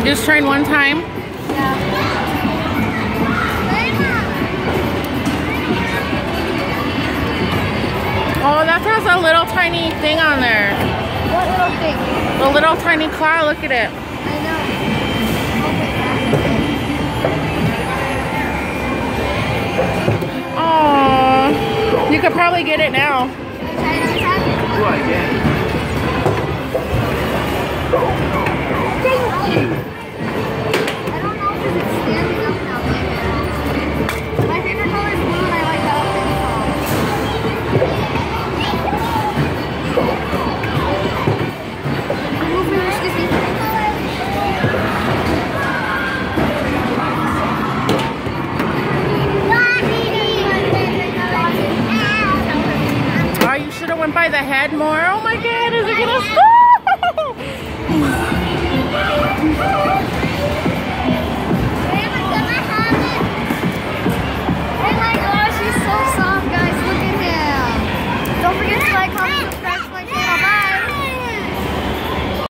Just train one time? Yeah. Oh, that has a little tiny thing on there. What little thing? The little tiny car, look at it. I know. Oh, you could probably get it now. Thank you. I don't know if it's standing up now. My favorite color is blue and I like that outfit. Oh, you should have went by the head more. Oh my God, is it gonna stop?